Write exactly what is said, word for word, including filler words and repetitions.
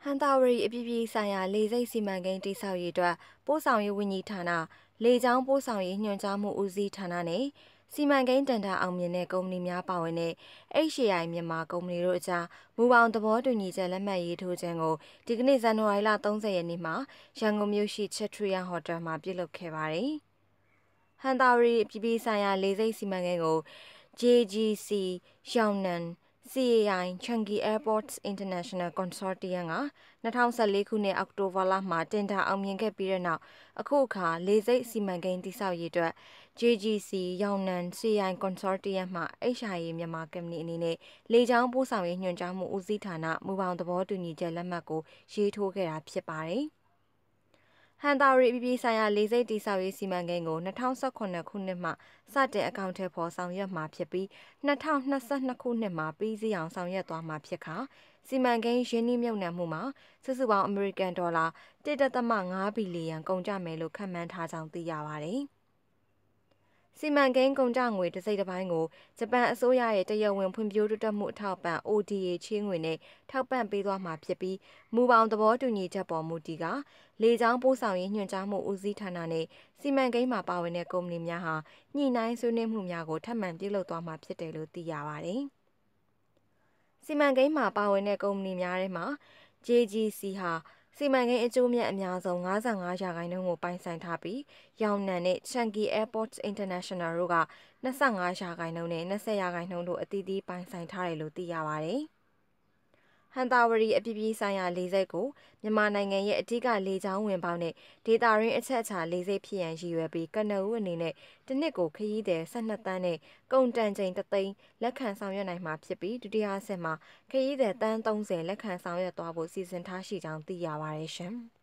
ဟန်တာဝရီအပြည်ပြည်ဆိုင်ရာလေဆိပ်စီမံကိန်းတိစောက်ရေးအတွက်ပို့ဆောင်ရေးဝန်ကြီးဌာနလေကြောင်းပို့ဆောင်ရေးညွှန်ကြားမှုဦးစီးဌာနနဲ့စီမံကိန်းတန်တာအောင်မြင်တဲ့ကုမ္ပဏီများပါဝင်တဲ့ H A I မြန်မာကုမ္ပဏီတို့အကြားမူပေါင်းသဘောတူညီချက်လက်မှတ်ရေးထိုးခြင်းကိုဒီကနေ့ဇန်နဝါရီလ၃၀ရက်နေ့မှာရန်ကုန်မြို့ရှိချက်ထရီယာဟိုတယ်မှာပြုလုပ်ခဲ့ပါတယ်။ဟန်တာဝရီအပြည်ပြည်ဆိုင်ရာလေဆိပ်စီမံကိန်းကို J G C ရောင်နံ C A I Changi Airports International Consortium က၂၀၁၄ခုနှစ်အောက်တိုဘာလမှာတင်ဒါအောင်မြင်ခဲ့ပြီးတဲ့နောက်အခုအခါလေဆိပ်စီမံကိန်းတည်ဆောက်ရေးအတွက် J G C ရောင်နံ C A I Consortium မှ H A I မြန်မာကုမ္ပဏီအနေနဲ့လေကြောင်းပို့ဆောင်ရေးညွှန်ကြားမှုဦးစီးဌာနမူပေါင်းသဘောတူညီချက်လက်မှတ်ကိုရေးထိုးခဲ့တာဖြစ်ပါတယ်။ဟန်တာဝရီအပြည်ပြည်ဆိုင်ရာလေဆိပ်တည်ဆောက်ရေးစီမံကိန်းကို၂၀၁၇ခုနှစ်မှစတင်အကောင့်ထဲပေါ်ဆောင်ရွက်မှာဖြစ်ပြီး၂၀၂၂ခုနှစ်မှာပြီးစီးအောင်ဆောင်ရွက်သွားမှာဖြစ်ခါစီမံကိန်းရင်းနှီးမြှုပ်နှံမှုမှာစုစုပေါင်းအမေရိကန်ဒေါ်လာတစ်ဒသမငါးဘီလီယံကုန်ကျမယ်လို့ခန့်မှန်းထားကြောင်းသိရပါတယ်။စီမံကိန်းကုန်ကျငွေတစ်စိတ်တစ်ပိုင်းကိုဂျပန်အစိုးရရဲ့တရားဝင်ဖွံ့ဖြိုးတိုးတက်မှုအထောက်ပံ့ O D A ချေးငွေနဲ့ထောက်ပံ့ပေးသွားမှာဖြစ်ပြီးမူပေါင်းသဘောတူညီချက်ပေါ်မူတည်ကလေကြောင်းပို့ဆောင်ရေးညွှန်ကြားမှုဦးစီးဌာနနဲ့စီမံကိန်းမှာပါဝင်တဲ့ကုမ္ပဏီများဟာညှိနှိုင်းဆွေးနွေးမှုများကိုထပ်မံပြုလုပ်သွားမှာဖြစ်တယ်လို့သိရပါတယ်။စီမံကိန်းမှာပါဝင်တဲ့ကုမ္ပဏီများထဲမှာ J G C ဟာစီမံကိန်းအကျိုးမြတ်အများဆုံး၅၅ရာခိုင်နှုန်းကိုပိုင်ဆိုင်ထားပြီးရောင်နံနဲ့ Changi Airports International တို့က၂၅ရာခိုင်နှုန်းနဲ့၂၀ရာခိုင်နှုန်းတို့အသီးသီးပိုင်ဆိုင်ထားတယ်လို့သိရပါတယ်။ဟန်တာဝရီအပြည်ပြည်ဆိုင်ရာလေဆိပ်ကိုမြန်မာနိုင်ငံရဲ့အဓိကလေကြောင်းဝင်ပေါက်နဲ့ဒေသရင်းအချက်အချာလေဆိပ်ဖြစ်ရန်ရည်ရွယ်ပြီးကနဦးအနေနဲ့တစ်နှစ်ကိုခရီးသည်၁၂တန်းနဲ့ကုန်တန်ချိန်တစ်သိန်းလက်ခံဆောင်ရွက်နိုင်မှာဖြစ်ပြီးဒုတိယအဆင့်မှာခရီးသည်တန်း၃၀လက်ခံဆောင်ရွက်သွားဖို့စီစဉ်ထားရှိကြောင်းသိရပါတယ်ရှင်။